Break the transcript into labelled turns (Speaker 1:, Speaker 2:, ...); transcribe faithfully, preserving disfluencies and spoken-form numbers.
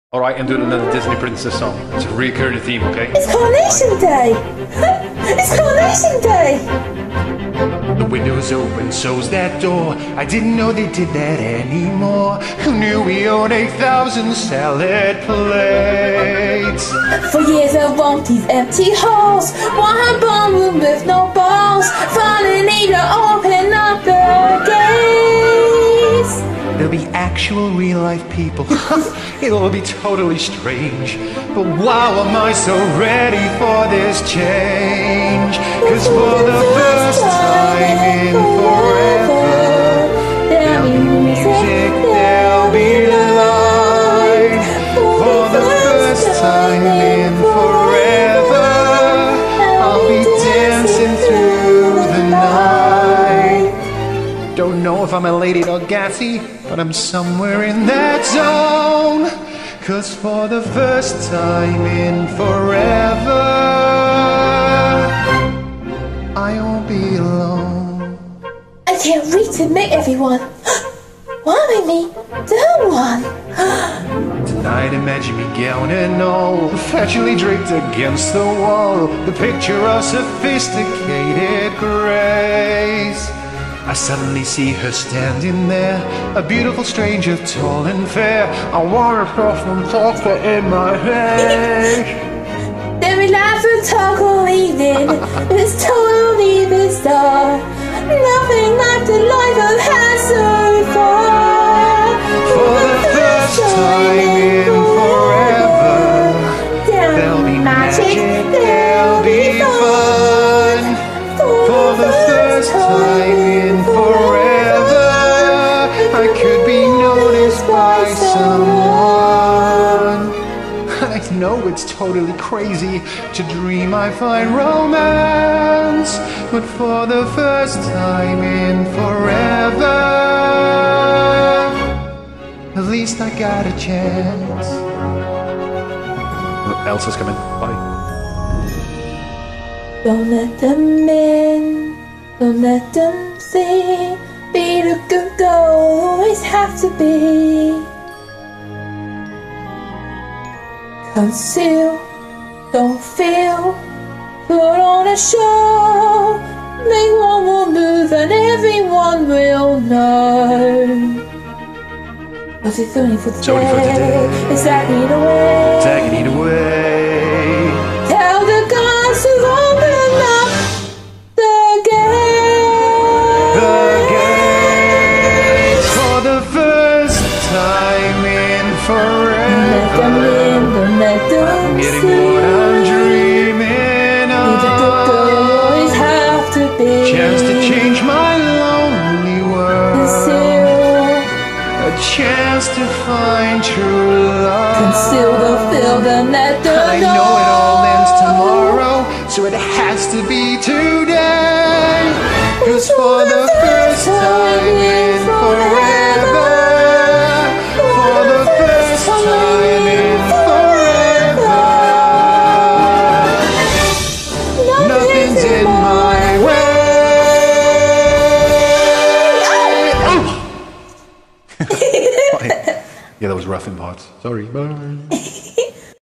Speaker 1: Alright, I'm doing another Disney princess song. It's a recurring theme, okay?
Speaker 2: It's Coronation Day! It's Coronation Day!
Speaker 1: The window's open, so's that door. I didn't know they did that anymore. Who knew we owned eight thousand salad plates?
Speaker 2: For years I walked these empty halls, one ballroom with no balls. Finally need to open up the gates.
Speaker 1: There'll be actual real-life people. It'll be totally strange. But wow, am I so ready for this change? Cause for the first time in forever, there'll be music, there'll be light. For the first time in forever, I'll be dancing through the night. Don't know if I'm a Lady Gatsby, but I'm somewhere in that zone. Cause for the first time in forever, I won't be alone.
Speaker 2: I can't wait to meet everyone. Wanna make me the one?
Speaker 1: Tonight imagine me gown and all, fatuously draped against the wall, the picture of sophisticated grace. I suddenly see her standing there, a beautiful stranger, tall and fair. I want to cross from chocolate in my hair.
Speaker 2: Then we laugh and talk all evening. It's totally bizarre. Nothing like the life I've had so far.
Speaker 1: For the first time in forever, there'll be magic, there'll be fun. For the first time in forever, I could be noticed by someone. I know it's totally crazy to dream I find romance, but for the first time in forever, at least I got a chance. Oh, Elsa's coming. Bye.
Speaker 2: Don't let them in, don't let them see. Be the good girl, always have to be. Conceal, don't feel, put on a show. Make one more move and everyone will know. Cause it's only for the
Speaker 1: It's only for today.
Speaker 2: It's tagging it away.
Speaker 1: Tagging it away.
Speaker 2: Tell the guys to open up the gate.
Speaker 1: The gates for the first time in forever.
Speaker 2: Let them in, don't let them
Speaker 1: I'm getting
Speaker 2: see.
Speaker 1: what I'm dreaming
Speaker 2: Be the good girl you always
Speaker 1: of.
Speaker 2: have to be.
Speaker 1: Chance to change my lonely world.
Speaker 2: Conceal,
Speaker 1: A chance to find true love.
Speaker 2: conceal the field and let them
Speaker 1: I know it all ends tomorrow, so it has to be today. Cause for the first time in forever, for the first time in forever, nothing's in my way. Oh! Yeah, that was rough in parts. Sorry. Bye.